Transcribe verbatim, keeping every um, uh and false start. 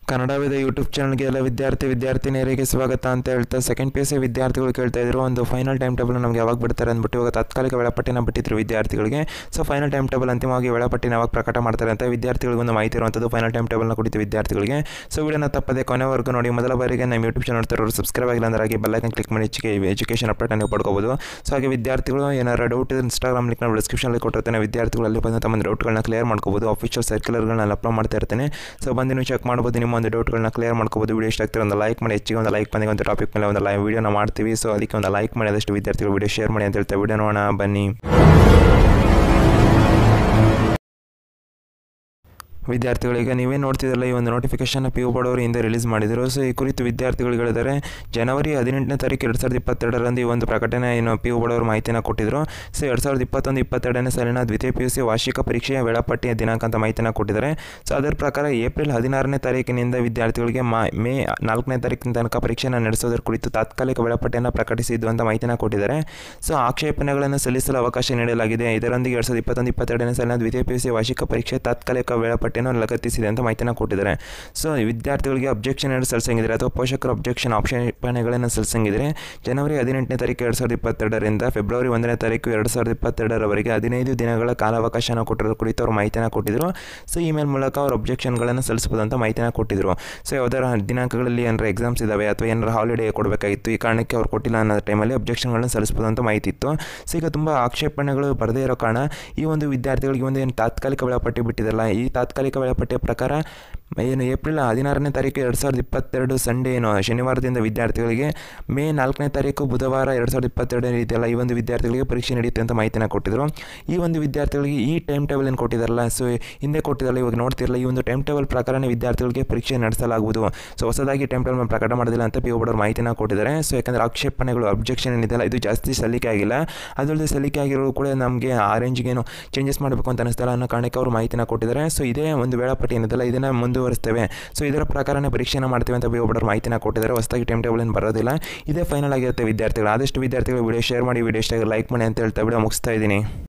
ಕನ್ನಡವಿದ YouTube ಚಾನಲ್ಗೆ ಎಲ್ಲ ವಿದ್ಯಾರ್ಥಿ ವಿದ್ಯಾರ್ಥಿನಿಯರಿಗೆ ಸ್ವಾಗತ ಅಂತ ಹೇಳ್ತಾ ಸೆಕೆಂಡ್ ಪಿ ಯು ಸಿ ವಿದ್ಯಾರ್ಥಿಗಳು ಕೇಳ್ತಾ ಇದ್ರು ಒಂದು ಫೈನಲ್ ಟೈಮ್ ಟೇಬಲ್ ನಮಗೆ ಯಾವಾಗ ಬಿಡ್ತಾರೆ ಅಂದ್ಬಿಟ್ಟು ಇವಾಗ ತಾತ್ಕಾಲಿಕ ವೇಳಾಪಟ್ಟಿನ ಬಿಟ್ಟಿದ್ರು ವಿದ್ಯಾರ್ಥಿಗಳಿಗೆ. ಸೊ ಫೈನಲ್ ಟೈಮ್ ಟೇಬಲ್ ಅಂತಿಮವಾಗಿ ವೇಳಾಪಟ್ಟಿನ ಯಾವಾಗ ಪ್ರಕಟ ಮಾಡ್ತಾರೆ ಅಂತ ವಿದ್ಯಾರ್ಥಿಗಳಿಗೆ ಒಂದು ಮಾಹಿತಿ ಇರುವಂಥದ್ದು ಫೈನಲ್ ಟೈಮ್ ಟೇಬಲ್ನ ಕುರಿತು ವಿದ್ಯಾರ್ಥಿಗಳಿಗೆ. ಸೊ ವಿಡಿಯೋನ ತಪ್ಪದೆ ಕೊನೆವರೆಗೂ ನೋಡಿ. ಮೊದಲ ಬಾರಿಗೆ ನಮ್ಮ ಯೂಟ್ಯೂಬ್ ಚಾನಲ್ ನೋಡ್ತಿರೋರು ಸಬ್ಸ್ಕ್ರೈಬ್ ಆಗಿಲ್ಲ ಅಂದ್ರೆ ಹಾಗೆ ಬೆಲ್ ಐಕಾನ್ ಕ್ಲಿಕ್ ಮಾಡಿ ಹೆಚ್ಚಿಗೆ ಎಜುಕೇಷನ್ ಅಪ್ಡೇಟ್ ನೀವು ಪಡ್ಕೋಬಹುದು. ಸೊ ಹಾಗೆ ವಿದ್ಯಾರ್ಥಿಗಳು ಏನಾರು ಡೌಟ್ ಇದ್ರೆ ಇನ್ಸ್ಟಾಗ್ರಾಮ್ ಲಿಂಕ್ ನಾವು ಡಿಸ್ಕ್ರಿಪ್ಷನಲ್ಲಿ ಕೊಟ್ಟಿರ್ತಾನೆ. ವಿದ್ಯಾರ್ಥಿಗಳು ಅಲ್ಲಿ ಬಂದು ತಮ್ಮ ಡೌಟ್ಗಳನ್ನ ಕ್ಲಿಯರ್ ಮಾಡ್ಕೋಬಹುದು. ಅಫಿಷಿಯಲ್ ಸರ್ಕ್ಯುಲರ್ಗಳನ್ನ ಅಪ್ಲೋಡ್ ಮಾಡ್ತಾ ಇರ್ತೀನಿ. ಸೊ ಬಂದು ನೀವು ಚೆಕ್ ಮಾಡ್ಬೋದು, ನಿಮ್ಮ ಒಂದು ಡೌಟ್ಗಳನ್ನ ಕ್ಲಿಯರ್ ಮಾಡ್ಕೋಬಹುದು. ವಿಡಿಯೋ ಇಷ್ಟ ಆಗ್ತಿರೋ ಒಂದು ಲೈಕ್ ಮಾಡಿ, ಹೆಚ್ಚಿಗೆ ಒಂದು ಲೈಕ್ ಬಂದಿಗೆ ಒಂದು ಟಾಪಿಕ್ ಮೇಲೆ ಒಂದು ಲೈವ್ ವಿಡಿಯೋನ ಮಾಡ್ತೀವಿ. ಸೊ ಅದಕ್ಕೆ ಒಂದು ಲೈಕ್ ಮಾಡಿ, ಆದಷ್ಟು ವಿದ್ಯಾರ್ಥಿಗಳು ವಿಡಿಯೋ ಶೇರ್ ಮಾಡಿ ಅಂತ ಹೇಳ್ತಾ ವಿಡಿಯೋ ನೋಡೋಣ ಬನ್ನಿ. ವಿದ್ಯಾರ್ಥಿಗಳಿಗೆ ನೀವೇ ನೋಡ್ತಿದ್ರಲ್ಲ, ಈ ಒಂದು ನೋಟಿಫಿಕೇಶನ್ ಪಿ ಯು ಬೋರ್ಡ್ ಅವರು ಹಿಂದೆ ರಿಲೀಸ್ ಮಾಡಿದರು. ಸೊ ಈ ಕುರಿತು ವಿದ್ಯಾರ್ಥಿಗಳಿಗೆ ಹೇಳಿದರೆ ಜನವರಿ ಹದಿನೆಂಟನೇ ತಾರೀಕು ಎರಡು ಸಾವಿರದ ಇಪ್ಪತ್ತೆರಡರಂದು ಈ ಒಂದು ಪ್ರಕಟಣೆ ಏನು ಪಿ ಯು ಬೋರ್ಡ್ ಅವರು ಮಾಹಿತಿನ ಕೊಟ್ಟಿದ್ದರು. ಸೊ ಎರಡು ಸಾವಿರದ ಇಪ್ಪತ್ತೊಂದು ಇಪ್ಪತ್ತೆರಡನೇ ಸಾಲಿನ ದ್ವಿತೀಯ ಪಿ ಯು ಸಿ ವಾರ್ಷಿಕ ಪರೀಕ್ಷೆಯ ವೇಳಾಪಟ್ಟಿಯ ದಿನಾಂಕ ಅಂತ ಮಾಹಿತಿನ ಕೊಟ್ಟಿದ್ದಾರೆ. ಸೊ ಅದರ ಪ್ರಕಾರ ಏಪ್ರಿಲ್ ಹದಿನಾರನೇ ತಾರೀಕಿನಿಂದ ವಿದ್ಯಾರ್ಥಿಗಳಿಗೆ ಮಾ ಮೇ ನಾಲ್ಕನೇ ತಾರೀಕಿನ ತನಕ ಪರೀಕ್ಷೆಯನ್ನು ನಡೆಸೋದರ ಕುರಿತು ತಾತ್ಕಾಲಿಕ ವೇಳಾಪಟ್ಟಿಯನ್ನು ಪ್ರಕಟಿಸಿದ್ದು ಅಂತ ಮಾಹಿತಿನ ಕೊಟ್ಟಿದ್ದಾರೆ. ಸೊ ಆಕ್ಷೇಪಣೆಗಳನ್ನು ಸಲ್ಲಿಸಲು ಅವಕಾಶ ನೀಡಲಾಗಿದೆ. ಇದರೊಂದಿಗೆ ಎರಡು ಸಾವಿರದ ಇಪ್ಪತ್ತೊಂದು ಇಪ್ಪತ್ತೆರಡನೇ ಸಾಲಿನ ದ್ವಿತೀಯ ಪಿ ಯು ಸಿ ವಾರ್ಷಿಕ ಪರೀಕ್ಷೆ ತಾತ್ಕಾಲಿಕ ವೇಳಾಪಟ್ಟಿ ಲಗತ್ತಿಸಿದೆ ಅಂತ ಮಾಹಿತಿನ ಕೊಟ್ಟಿದ್ದಾರೆ. ಸೊ ವಿದ್ಯಾರ್ಥಿಗಳಿಗೆ ಅಬ್ಜೆಕ್ಷನ್ ಎರಡು ಸಲ್ಲಿಸಂಗಿದ್ರೆ ಅಥವಾ ಪೋಷಕರು ಅಬ್ಜೆಕ್ಷನ್ ಆಕ್ಷೇಪಣೆಗಳನ್ನು ಸಲ್ಲಿಸಂಗಿದ್ರೆ ಜನವರಿ ಹದಿನೆಂಟನೇ ತಾರೀಕು ಎರಡು ಸಾವಿರದ ಇಪ್ಪತ್ತೆರಡರಿಂದ ಫೆಬ್ರವರಿ ಒಂದನೇ ತಾರೀಕು ಎರಡು ಸಾವಿರದ ಇಪ್ಪತ್ತೆರಡರವರೆಗೆ ಹದಿನೈದು ದಿನಗಳ ಕಾಲಾವಕಾಶನ ಕೊಟ್ಟಿರೋ ಕುರಿತು ಅವರು ಮಾಹಿತಿನ ಕೊಟ್ಟಿದ್ರು. ಸೊ ಇಮೇಲ್ ಮೂಲಕ ಅವರು ಅಬ್ಜೆಕ್ಷನ್ಗಳನ್ನು ಸಲ್ಲಿಸಬಹುದು ಅಂತ ಮಾಹಿತಿನ ಕೊಟ್ಟಿದ್ರು. ಸೊ ಯಾವುದಾರ ದಿನಾಂಕಗಳಲ್ಲಿ ಏನಾರ ಎಕ್ಸಾಮ್ಸ್ ಇದಾವೆ ಅಥವಾ ಏನಾರ ಹಾಲಿಡೇ ಕೊಡಬೇಕಾಗಿತ್ತು, ಈ ಕಾರಣಕ್ಕೆ ಅವ್ರು ಕೊಟ್ಟಿಲ್ಲ ಅನ್ನೋ ಟೈಮಲ್ಲಿ ಅಬ್ಜೆಕ್ಷನ್ಗಳನ್ನು ಸಲ್ಲಿಸಬಹುದು ಅಂತ ಮಾಹಿತಿ ಇತ್ತು. ಸೊ ಈಗ ತುಂಬ ಆಕ್ಷೇಪಣೆಗಳು ಬರದೇ ಇರೋ ಕಾರಣ ಈ ಒಂದು ವಿದ್ಯಾರ್ಥಿಗಳಿಗೆ ಒಂದು ಏನು ತಾತ್ಕಾಲಿಕ ವೇಳಾಪಟ್ಟಿ ಬಿಟ್ಟಿದ್ದಲ್ಲ, ಈ ತಾತ್ಕಾಲಿಕ ವೇಳಾಪಟ್ಟಿಯ ಪ್ರಕಾರ ಏನು ಏಪ್ರಿಲ್ ಹದಿನಾರನೇ ತಾರೀಕು ಎರಡು ಸಾವಿರದ ಇಪ್ಪತ್ತೆರಡು ಸಂಡೇ ಏನು ಶನಿವಾರದಿಂದ ವಿದ್ಯಾರ್ಥಿಗಳಿಗೆ ಮೇ ನಾಲ್ಕನೇ ತಾರೀಕು ಬುಧವಾರ ಎರಡು ಸಾವಿರದ ಇಪ್ಪತ್ತೆರಡನೇ ಇದೆಯಲ್ಲ, ಈ ಒಂದು ವಿದ್ಯಾರ್ಥಿಗಳಿಗೆ ಪರೀಕ್ಷೆ ನಡೆಯುತ್ತೆ ಅಂತ ಮಾಹಿತಿನ ಕೊಟ್ಟಿದ್ರು. ಈ ಒಂದು ವಿದ್ಯಾರ್ಥಿಗಳಿಗೆ ಈ ಟೈಮ್ ಟೇಬಲ್ ಏನು ಕೊಟ್ಟಿದ್ದಾರಲ್ಲ, ಸೊ ಹಿಂದೆ ಕೊಟ್ಟಿದ್ದಲ್ಲ, ಇವಾಗ ನೋಡ್ತಿರಲ್ಲ, ಈ ಒಂದು ಟೈಮ್ ಟೇಬಲ್ ಪ್ರಕಾರನೇ ವಿದ್ಯಾರ್ಥಿಗಳಿಗೆ ಪರೀಕ್ಷೆ ನಡೆಸಲಾಗುವುದು. ಸೊ ಹೊಸದಾಗಿ ಟೈಮ್ ಟೇಬಲ್ ಪ್ರಕಟ ಮಾಡೋದಿಲ್ಲ ಅಂತ ಪಿ ಯು ಬೋರ್ಡ್ ಮಾಹಿತಿನ ಕೊಟ್ಟಿದ್ದಾರೆ. ಸೊ ಯಾಕಂದರೆ ಆಕ್ಷೇಪಣೆಗಳು ಅಬ್ಜೆಕ್ಷನ್ ಏನಿದೆಯಲ್ಲ ಇದು ಜಾಸ್ತಿ ಸಲ್ಲಿಕೆ ಆಗಿಲ್ಲ, ಅದಲ್ಲದೆ ಸಲ್ಲಿಕೆ ಆಗಿರೋದು ಕೂಡ ನಮಗೆ ಆ ರೇಂಜ್ಗೇನು ಚೇಂಜಸ್ ಮಾಡಬೇಕು ಅಂತ ಅನಿಸ್ತಲ್ಲ ಅನ್ನೋ ಕಾರಣಕ್ಕೆ ಅವರು ಮಾಹಿತಿನ ಕೊಟ್ಟಿದ್ದಾರೆ. ಸೊ ಇದೇ ಒಂದು ವೇಳಾಪಟ್ಟಿ ಏನಿದೆಲ್ಲ ಇದನ್ನು ಮುಂದುವರಿಸ್ತೇವೆ. ಸೊ ಇದರ ಪ್ರಕಾರನೇ ಪರೀಕ್ಷೆನ ಮಾಡ್ತೇವೆ ಅಂತ ಪಿ ಯು ಬೋರ್ಡ್ ಮಾಹಿತಿನ ಕೊಟ್ಟಿದ್ದಾರೆ. ಹೊಸದಾಗಿ ಟೈಮ್ ಟೇಬಲ್ ಏನು ಬರೋದಿಲ್ಲ, ಇದೇ ಫೈನಲ್ ಆಗಿರುತ್ತೆ ವಿದ್ಯಾರ್ಥಿಗಳು. ಆದಷ್ಟು ವಿದ್ಯಾರ್ಥಿಗಳು ವಿಡಿಯೋ ಶೇರ್ ಮಾಡಿ, ವಿಡಿಯೋ ಇಷ್ಟ ಲೈಕ್ ಮಾಡಿ ಅಂತ ಹೇಳ್ತಾ ವಿಡಿಯೋ ಮುಗಿಸ್ತಾ ಇದ್ದೀನಿ.